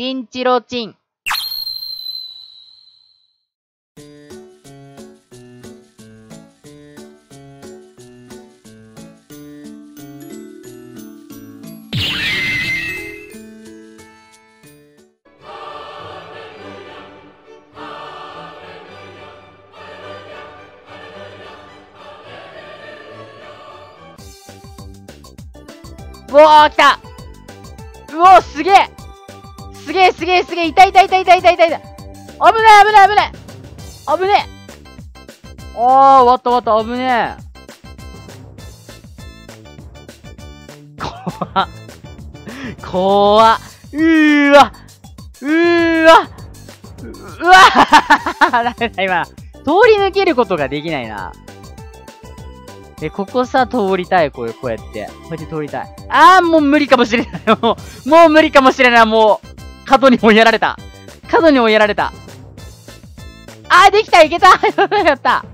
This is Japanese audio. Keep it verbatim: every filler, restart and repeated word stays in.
チンチロチン。うわー、来た。うおー、すげえすげえすげえすげえ、痛い痛い痛い痛い痛い痛い痛い。危ない危ない危ない危ねえ。あー、終わった終わった、危ねえ。怖っ。怖っ。うーわうーわうわダメだ、今。通り抜けることができないな。え、ここさ、通りたい。こう、こうやって。こうやって通りたい。あー、もう無理かもしれない。もう、もう無理かもしれない。もう、角にもやられた。角にもやられた。あー、できた、いけたやった。